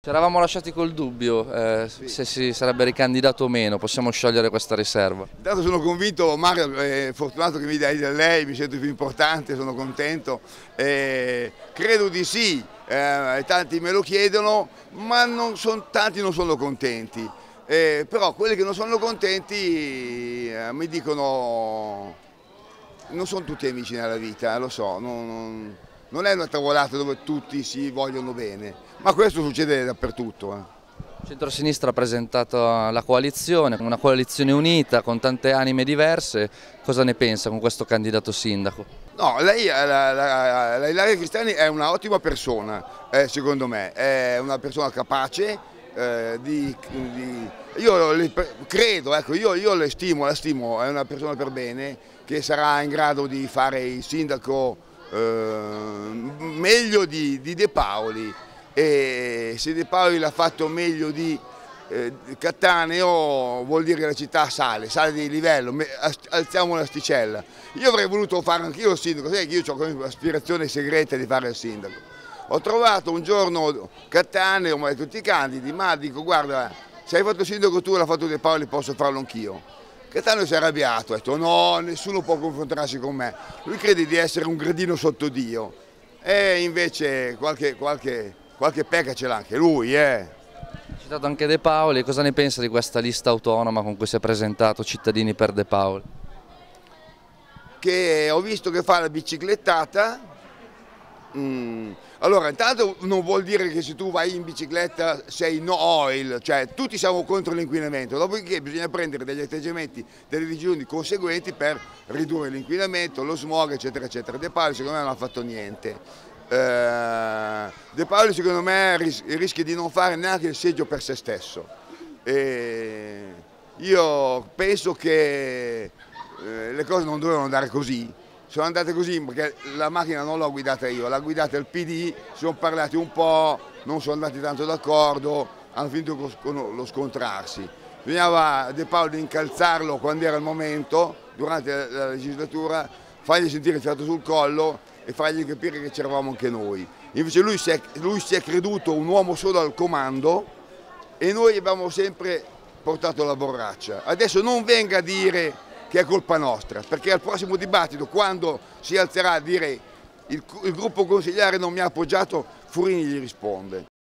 Ci eravamo lasciati col dubbio se si sarebbe ricandidato o meno, possiamo sciogliere questa riserva. Intanto sono convinto, Mario, è fortunato che mi dai da lei, mi sento più importante, sono contento. Credo di sì, tanti me lo chiedono, ma tanti non sono contenti. Però quelli che non sono contenti mi dicono, non sono tutti amici nella vita, lo so, non è una tavolata dove tutti si vogliono bene, ma questo succede dappertutto. Il centrosinistra ha presentato la coalizione, una coalizione unita con tante anime diverse, cosa ne pensa con questo candidato sindaco? No, lei, la Ilaria Cristiani è un'ottima persona, secondo me, è una persona capace, io credo, ecco, io la stimo, è una persona per bene che sarà in grado di fare il sindaco meglio di De Paoli, e se De Paoli l'ha fatto meglio di Cattaneo vuol dire che la città sale di livello, alziamo l'asticella. Io avrei voluto fare anch'io il sindaco, sai che io ho un'aspirazione segreta di fare il sindaco. Ho trovato un giorno Cattaneo, mi ha detto tutti i candidi, ma dico guarda, se hai fatto il sindaco tu e l'ha fatto De Paoli posso farlo anch'io. Cattaneo si è arrabbiato, ha detto no, nessuno può confrontarsi con me, lui crede di essere un gradino sotto Dio, e invece qualche pecca ce l'ha anche lui. Ha citato anche De Paoli, cosa ne pensa di questa lista autonoma con cui si è presentato Cittadini per De Paoli? Che ho visto che fa la biciclettata. Allora, intanto non vuol dire che se tu vai in bicicletta sei no oil, cioè tutti siamo contro l'inquinamento, dopodiché bisogna prendere degli atteggiamenti, delle decisioni conseguenti per ridurre l'inquinamento, lo smog, eccetera, eccetera. De Paoli secondo me non ha fatto niente. De Paoli secondo me rischia di non fare neanche il seggio per se stesso. Io penso che le cose non dovevano andare così. Sono andate così perché la macchina non l'ho guidata io, l'ha guidata il PD, si sono parlati un po', non sono andati tanto d'accordo, hanno finito con lo scontrarsi. Bisognava De Paoli incalzarlo quando era il momento, durante la legislatura, fargli sentire il fiato sul collo e fargli capire che c'eravamo anche noi. Invece lui si è creduto un uomo solo al comando e noi abbiamo sempre portato la borraccia. Adesso non venga a dire che è colpa nostra, perché al prossimo dibattito, quando si alzerà a dire il gruppo consigliare non mi ha appoggiato, Furini gli risponde.